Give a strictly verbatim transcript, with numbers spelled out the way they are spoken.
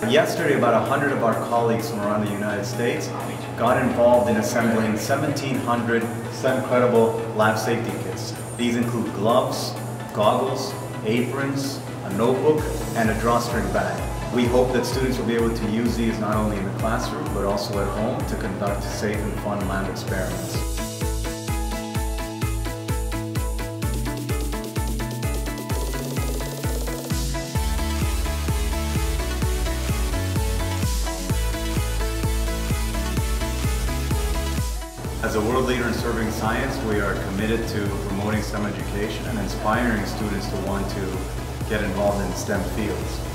Yesterday, about one hundred of our colleagues from around the United States got involved in assembling seventeen hundred STEMcredible lab safety kits. These include gloves, goggles, aprons, a notebook, and a drawstring bag. We hope that students will be able to use these not only in the classroom, but also at home to conduct safe and fun lab experiments. As a world leader in serving science, we are committed to promoting STEM education and inspiring students to want to get involved in STEM fields.